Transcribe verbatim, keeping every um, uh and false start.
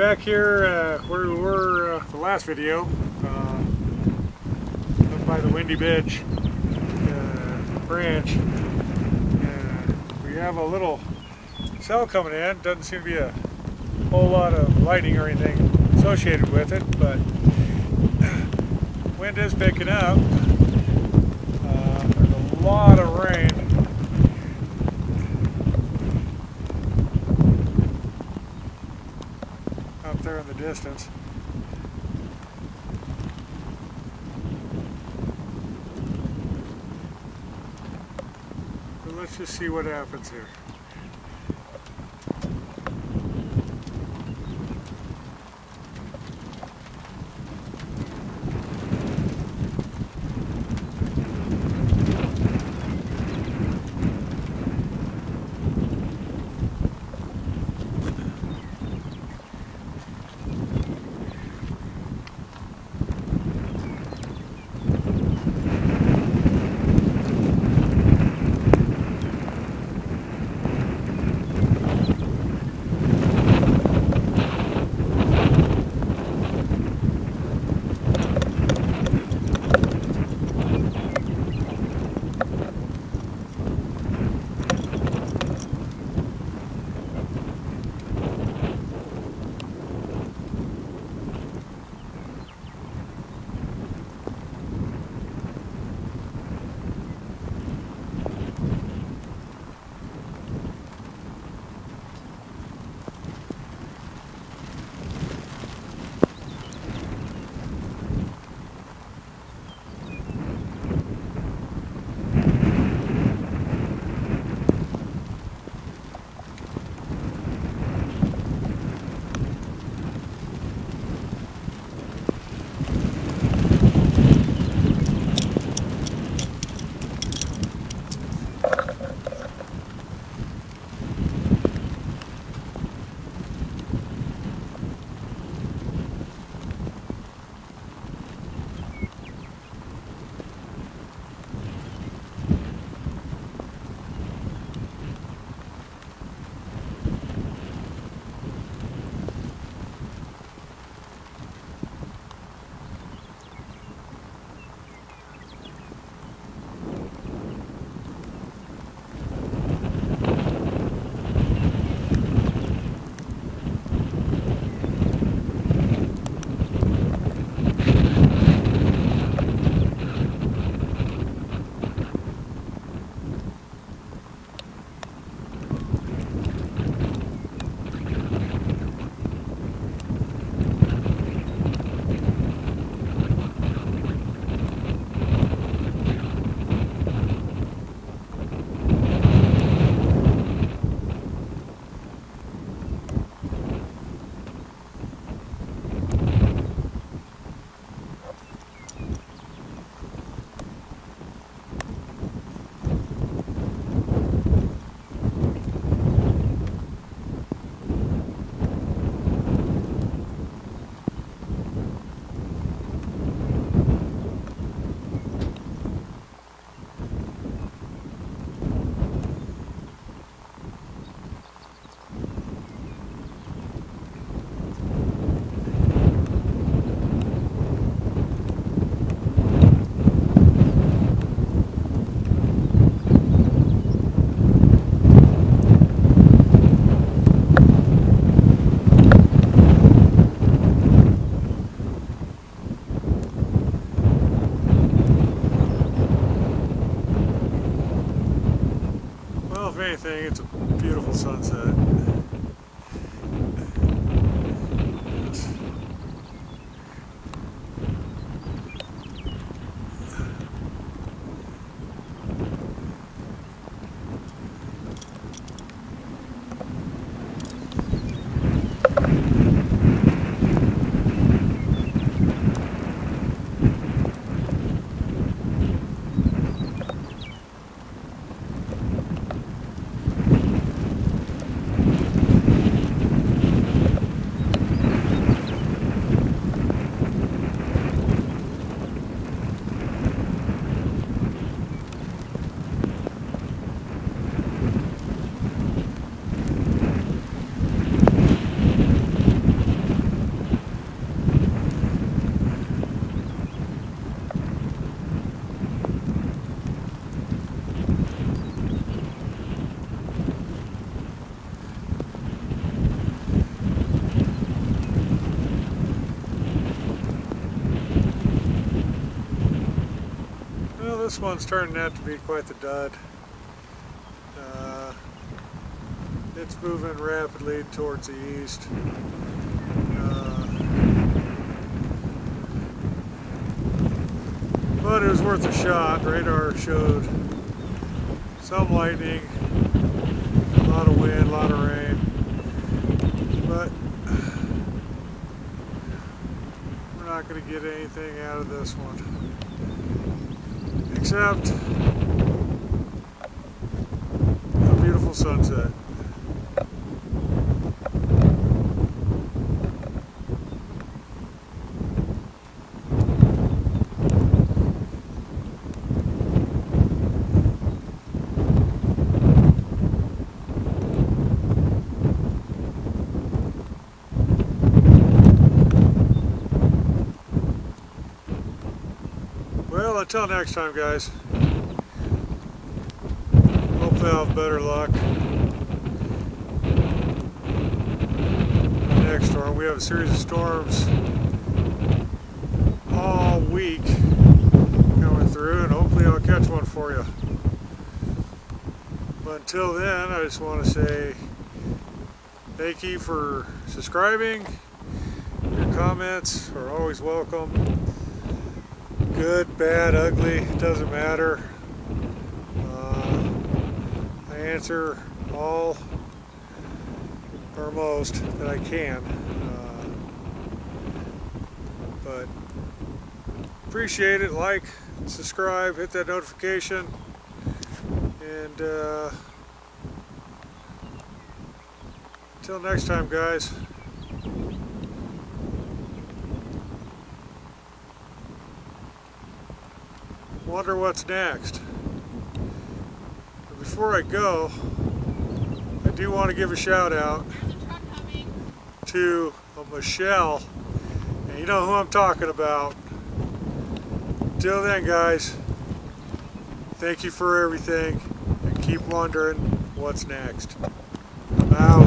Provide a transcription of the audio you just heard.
back here uh, where we were uh, the last video, uh, up by the Windy Bridge uh, branch. Uh, we have a little cell coming in. Doesn't seem to be a whole lot of lighting or anything associated with it, but wind is picking up. Uh, there's a lot of rain. Up there in the distance. But let's just see what happens here. this one's turning out to be quite the dud. Uh, it's moving rapidly towards the east. Uh, but it was worth a shot. Radar showed some lightning, a lot of wind, a lot of rain, but we're not going to get anything out of this one except a beautiful sunset. Well, until next time, guys. Hopefully I'll have better luck. The next storm. We have a series of storms all week coming through, and hopefully I'll catch one for you. But until then, I just want to say thank you for subscribing. Your comments are always welcome. Good, bad, ugly, it doesn't matter. Uh, I answer all or most that I can. Uh, but appreciate it. Like, subscribe, hit that notification, and uh, until next time, guys. Wonder what's next. But before I go, I do want to give a shout out to a Michelle, and you know who I'm talking about. Till then, guys, thank you for everything, and keep wondering what's next. Out.